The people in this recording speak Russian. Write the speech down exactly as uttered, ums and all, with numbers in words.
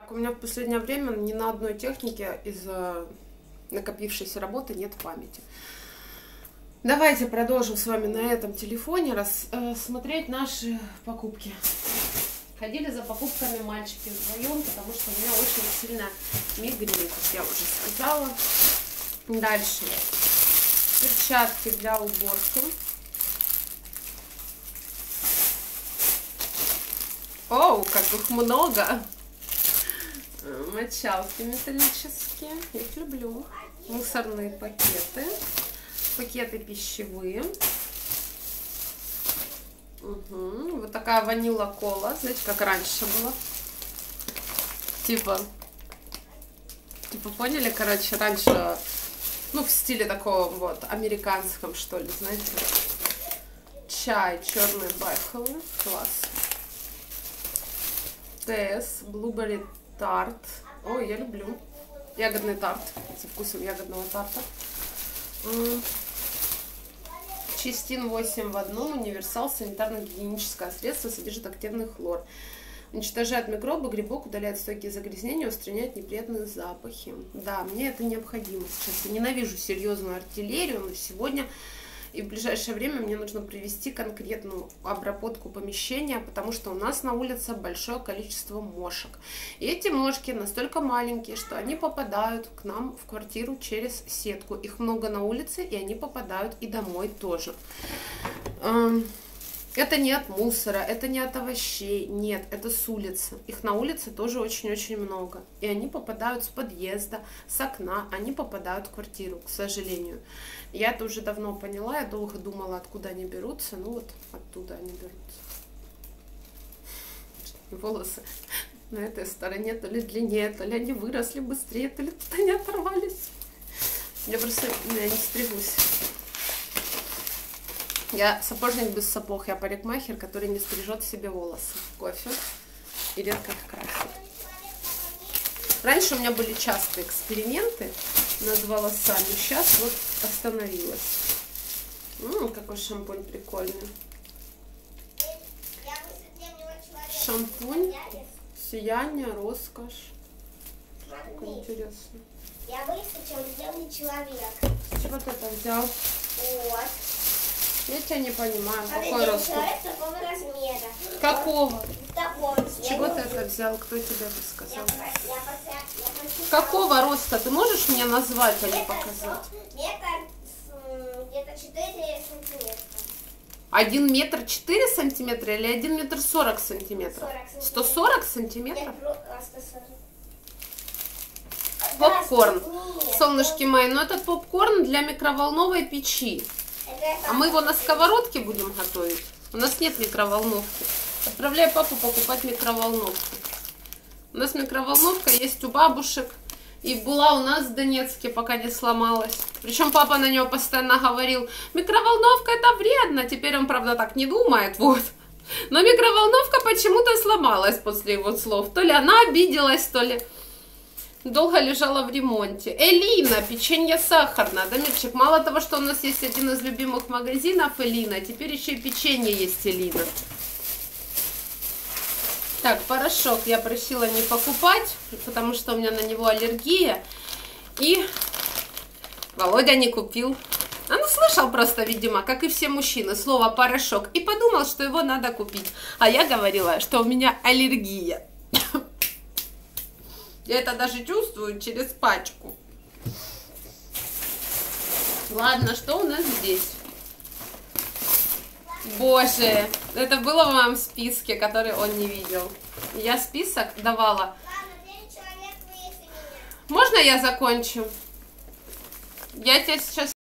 Так, у меня в последнее время ни на одной технике из-за накопившейся работы нет памяти. Давайте продолжим с вами на этом телефоне рассмотреть наши покупки. Ходили за покупками мальчики вдвоем, потому что у меня очень сильно мигрень, как я уже сказала. Дальше. Перчатки для уборки. Оу, как их много! Мочалки металлические. Я их люблю. Мусорные пакеты. Пакеты пищевые. Угу. Вот такая ванила кола. Знаете, как раньше было? Типа... Типа, поняли? Короче, раньше... Ну, в стиле такого вот, американском, что ли, знаете. Чай черный байховый. Класс. Тесс, Blueberry Tart. Ой, я люблю. Ягодный тарт. Со вкусом ягодного тарта. Чистин восемь в одном. Универсал. Санитарно-гигиеническое средство. Содержит активный хлор. Уничтожает микробы, грибок, удаляет стойкие загрязнения, устраняет неприятные запахи. Да, мне это необходимо сейчас. Я ненавижу серьезную артиллерию, но сегодня и в ближайшее время мне нужно провести конкретную обработку помещения, потому что у нас на улице большое количество мошек. И эти мошки настолько маленькие, что они попадают к нам в квартиру через сетку. Их много на улице, и они попадают и домой тоже. Это не от мусора, это не от овощей, нет, это с улицы. Их на улице тоже очень-очень много. И они попадают с подъезда, с окна, они попадают в квартиру, к сожалению. Я это уже давно поняла, я долго думала, откуда они берутся, ну вот оттуда они берутся. Волосы на этой стороне то ли длиннее, то ли они выросли быстрее, то ли тут они оторвались. Я просто я не стригусь. Я сапожник без сапог, я парикмахер, который не стрижет себе волосы. Кофе и редко их красит. Раньше у меня были частые эксперименты над волосами, сейчас вот остановилась. Ммм, какой шампунь прикольный. Шампунь, сияние, роскошь. Как интересно. Я быстро, чем сделанный человек. Чего ты это взял? Вот. Я тебя не понимаю, а какой рост? Человек такого размера. Какого? Такого. С чего ты это взял? Кто тебе это сказал? Я, я, я, я Какого роста? Ты можешь мне назвать, а не показать? Метр, где-то четыре сантиметра. Один метр четыре сантиметра или один метр сорок сантиметров? Сто сорок сантиметров? Попкорн. Солнышки мои, но этот попкорн для микроволновой печи. А мы его на сковородке будем готовить. У нас нет микроволновки. Отправляю папу покупать микроволновку. У нас микроволновка есть у бабушек. И была у нас в Донецке, пока не сломалась. Причем папа на нее постоянно говорил: микроволновка это вредно. Теперь он, правда, так не думает. Вот. Но микроволновка почему-то сломалась после его слов. То ли она обиделась, то ли... Долго лежала в ремонте. Элина, печенье сахарное. Да, Мирчик, мало того, что у нас есть один из любимых магазинов Элина, теперь еще и печенье есть Элина. Так, порошок я просила не покупать, потому что у меня на него аллергия. И Володя не купил. А ну слышал просто, видимо, как и все мужчины, слово порошок. И подумал, что его надо купить. А я говорила, что у меня аллергия. Я это даже чувствую через пачку. Ладно, что у нас здесь? Боже, это было в моем списке, который он не видел. Я список давала. Можно я закончу? Я тебе сейчас...